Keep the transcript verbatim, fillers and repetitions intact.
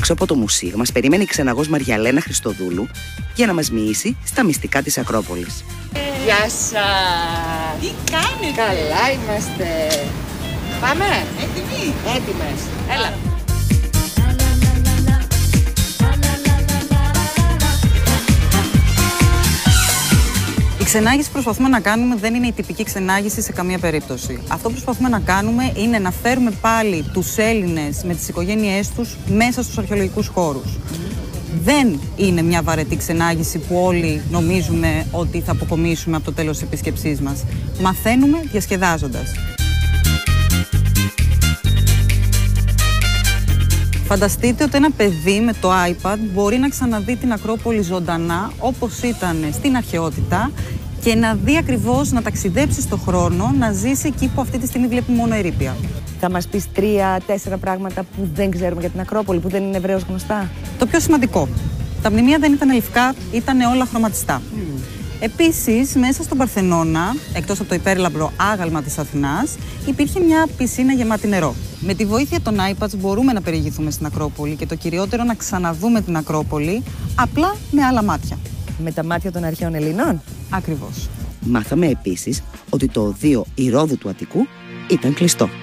Έξω από το μουσείο μας περιμένει η ξεναγός Μαριαλένα Χριστοδούλου για να μας μοιήσει στα μυστικά της Ακρόπολης. Γεια σας! Τι κάνετε? Καλά είμαστε! Πάμε! Έτοιμοι? Έτοιμες! Έλα! Η ξενάγηση που προσπαθούμε να κάνουμε δεν είναι η τυπική ξενάγηση σε καμία περίπτωση. Αυτό που προσπαθούμε να κάνουμε είναι να φέρουμε πάλι τους Έλληνες με τις οικογένειές τους μέσα στους αρχαιολογικούς χώρους. Mm. Δεν είναι μια βαρετή ξενάγηση που όλοι νομίζουμε ότι θα αποκομίσουμε από το τέλος της επίσκεψής μας. Μαθαίνουμε διασκεδάζοντας. Φανταστείτε ότι ένα παιδί με το iPad μπορεί να ξαναδεί την Ακρόπολη ζωντανά όπως ήταν στην αρχαιότητα και να δει ακριβώς, να ταξιδέψει στον χρόνο, να ζήσει εκεί που αυτή τη στιγμή βλέπει μόνο ερείπια. Θα μας πεις τρία-τέσσερα πράγματα που δεν ξέρουμε για την Ακρόπολη, που δεν είναι ευρέως γνωστά? Το πιο σημαντικό. Τα μνημεία δεν ήταν λευκά, ήταν όλα χρωματιστά. Mm. Επίσης, μέσα στον Παρθενώνα, εκτός από το υπέρλαμπρο άγαλμα της Αθηνάς, υπήρχε μια πισίνα γεμάτη νερό. Με τη βοήθεια των iPads μπορούμε να περιηγηθούμε στην Ακρόπολη και το κυριότερο να ξαναδούμε την Ακρόπολη, απλά με άλλα μάτια. Με τα μάτια των αρχαίων Ελλήνων? Ακριβώς. Μάθαμε επίσης ότι το οδείο η Ρόδου του Αττικού ήταν κλειστό.